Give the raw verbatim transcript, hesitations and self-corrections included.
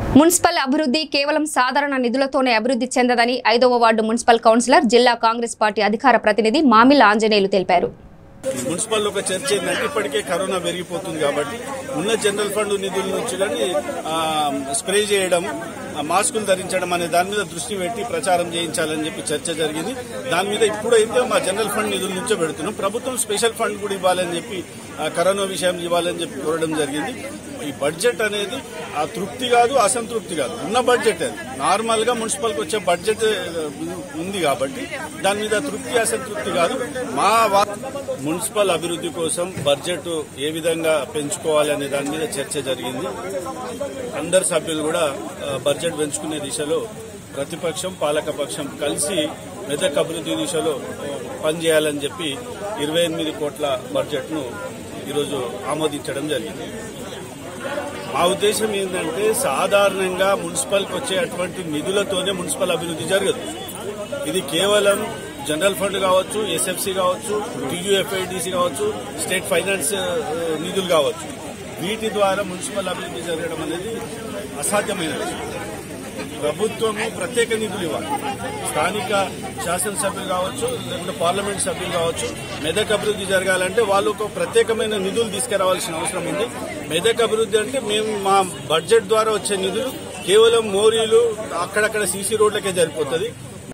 Municipal అభివృద్ధి కేవలం సాధారణ నిధులతోనే అభివృద్ధి చెందదని ఐదవ వార్డు మున్సిపల్ కౌన్సిలర్ జిల్లా కాంగ్రెస్ పార్టీ అధికార ప్రతినిధి మామిళ్ళ ఆంజనేయులు తెలిపారు. మున్సిపల్ ఒక చర్చ ఏంటంటే ఇప్పటికే కరోనా పెరిగిపోతుంది కాబట్టి ఉన్న జనరల్ ఫండ్ నిధుల నుంచి కానీ స్ప్రే చేయడం, మాస్కులు ధరించడం అనే దాని మీద దృష్టి పెట్టి ప్రచారం చేయించాలని చెప్పి చర్చ జరిగింది. దాని మీద ఇప్పుడైతే మా జనరల్ ఫండ్ నిధుల నుంచే పెడుతున్నాం. ప్రభుత్వం స్పెషల్ ఫండ్ కూడా ఇవ్వాలని చెప్పి కరోనా విషయం ఇవ్వాలని చెప్పి కోరడం జరిగింది. ఈ బడ్జెట్ అనేది ఆ తృప్తి కాదు, అసంతృప్తి కాదు, ఉన్న బడ్జెట్ అది నార్మల్ గా మున్సిపల్ కి వచ్చే బడ్జెట్ ఉంది కాబట్టి దాని మీద తృప్తి అసంతృప్తి కాదు. మా మున్సిపల్ అభివృద్ధి కోసం బడ్జెట్ ఏ విధంగా పెంచుకోవాలి అనే దాని మీద చర్చ జరిగింది. అందరు సభ్యులు కూడా బడ్జెట్ పెంచుకునే దిశలో ప్రతిపక్షం పాలకపక్షం కలిసి మెదక్ అభివృద్ధి దిశలో పనిచేయాలని చెప్పి ఇరవై ఎనిమిది కోట్ల బడ్జెట్ ను ఈరోజు ఆమోదించడం జరిగింది. మా ఉద్దేశం ఏంటంటే సాధారణంగా మున్సిపల్కి వచ్చే అటువంటి నిధులతోనే మున్సిపల్ అభివృద్ధి జరగదు. ఇది కేవలం జనరల్ ఫండ్ కావచ్చు, ఎస్ఎఫ్సి కావచ్చు, టీయూఎఫ్ఐడిసి కావచ్చు, స్టేట్ ఫైనాన్స్ నిధులు కావచ్చు, వీటి ద్వారా మున్సిపల్ అభివృద్ధి జరగడం అనేది అసాధ్యమైన విషయం. ప్రభుత్వము ప్రత్యేక నిధులు ఇవ్వాలి. స్థానిక శాసనసభ్యులు కావచ్చు, లేకుంటే పార్లమెంట్ సభ్యులు కావచ్చు, మెదక్ అభివృద్ధి జరగాలంటే వాళ్ళు ఒక ప్రత్యేకమైన నిధులు తీసుకురావాల్సిన అవసరం ఉంది. మెదక్ అభివృద్ధి అంటే మేము మా బడ్జెట్ ద్వారా వచ్చే నిధులు కేవలం మోరీలు అక్కడక్కడ సీసీ రోడ్లకే సరిపోతుంది.